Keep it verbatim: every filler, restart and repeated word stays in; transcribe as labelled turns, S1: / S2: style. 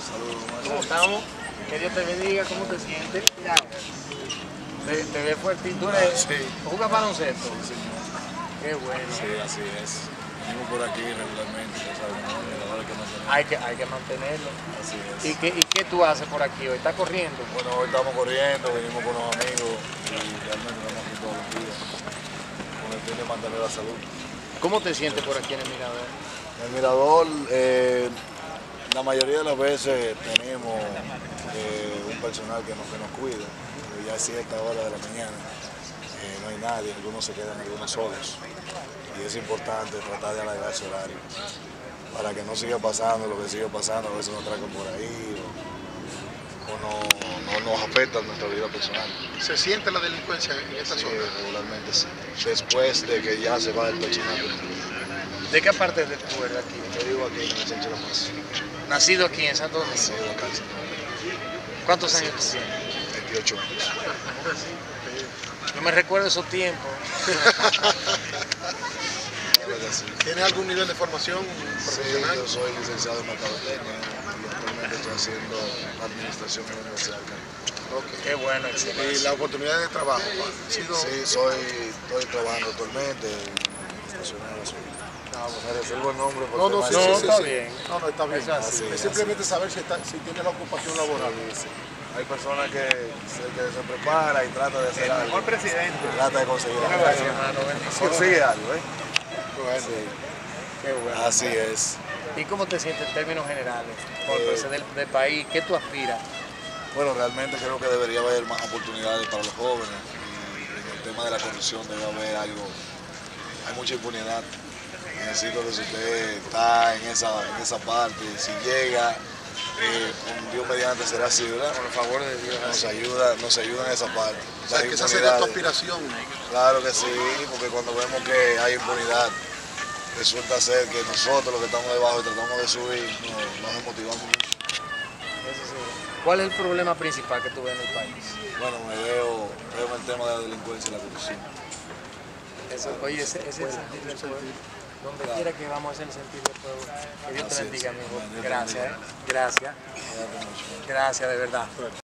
S1: Saludos.
S2: ¿Cómo estamos? Que Dios te bendiga, ¿cómo te sientes? Te, te ves fuerte. ¿Tú eres,
S1: Sí.
S2: jugas baloncesto?
S1: Sí, señor.
S2: Qué bueno.
S1: Sí, así es. Venimos por aquí regularmente, ya sabes, los miradores que mantenemos.
S2: Hay que, hay que mantenerlo.
S1: Así es.
S2: ¿Y qué, ¿Y qué tú haces por aquí hoy? ¿Estás corriendo?
S1: Bueno, hoy estamos corriendo, venimos con unos amigos y realmente estamos aquí todos los días con el fin de mantener la salud.
S2: ¿Cómo te sientes por aquí en el mirador?
S1: En el mirador, eh, la mayoría de las veces tenemos eh, un personal que nos, que nos cuida, pero ya a cierta hora de la mañana eh, no hay nadie, algunos se quedan algunos solos y es importante tratar de alargar ese horario para que no siga pasando lo que sigue pasando, a veces nos atracan por ahí o, o no, no nos afecta nuestra vida personal.
S3: ¿Se siente la delincuencia en esta
S1: Sí,
S3: zona?
S1: regularmente sí, después de que ya se va el personal.
S2: ¿De qué parte de tú eres aquí?
S1: Yo vivo aquí en el Centro de la Paz,
S2: Nacido aquí en Santo Domingo.
S1: sí, la casa,
S2: ¿Cuántos años tú tienes?
S1: veintiocho años.
S2: Yo me recuerdo esos tiempos.
S3: ¿Tiene algún nivel de formación
S1: Sí,
S3: profesional?
S1: yo soy licenciado en mercadotecnia y actualmente estoy haciendo administración en la Universidad del Caribe.
S2: Qué bueno,
S3: Y
S2: excelente.
S3: la oportunidad de trabajo, ¿ha sido?
S1: Sí, soy, estoy trabajando actualmente en estacionero azul.
S3: Ah, bueno.
S1: Me reservo el nombre por
S3: No, no,
S1: tema
S3: sí,
S1: de-
S2: No,
S3: sí, sí,
S2: está
S3: sí.
S2: bien.
S3: No, no, está bien.
S2: Eso así,
S3: es simplemente saber si, está, si tiene la ocupación laboral.
S1: Sí, sí. Hay personas que se, que se prepara y trata de hacer
S2: El
S1: algo.
S2: mejor presidente.
S1: Trata de conseguir algo.
S2: Gracias, hermano. Bendiciones.
S1: Consigue algo, ¿eh?
S3: Bueno,
S1: Sí,
S2: Qué bueno.
S1: así es.
S2: ¿Y cómo te sientes en términos generales? Por
S1: Eh,
S2: presidente del, del país, ¿qué tú aspiras?
S1: Bueno, realmente creo que debería haber más oportunidades para los jóvenes y en el tema de la corrupción debe haber algo, hay mucha impunidad. Necesito que si usted está en esa, en esa parte, si llega, eh, con Dios mediante será así, ¿verdad?
S2: Por el favor de Dios.
S1: Nos ayuda, nos ayuda en esa parte.
S3: o sea,
S1: Las
S3: que esa sería tu
S1: impunidades.
S3: aspiración.
S1: Claro que sí, porque cuando vemos que hay impunidad, resulta ser que nosotros los que estamos debajo y tratamos de subir, nos, nos motivamos mucho.
S2: Eso sí. ¿Cuál es el problema principal que tú ves en el país?
S1: Bueno, me veo, veo en el tema de la delincuencia y la corrupción.
S2: Eso, oye, ese, ese es el sentir del pueblo. Donde quiera que vamos, ese es el sentir del pueblo. Que Dios te
S1: Así es.
S2: bendiga, amigo.
S1: Dios te
S2: Gracias,
S1: bendiga.
S2: ¿eh? Gracias.
S1: Cuídate mucho.
S2: Gracias, de verdad.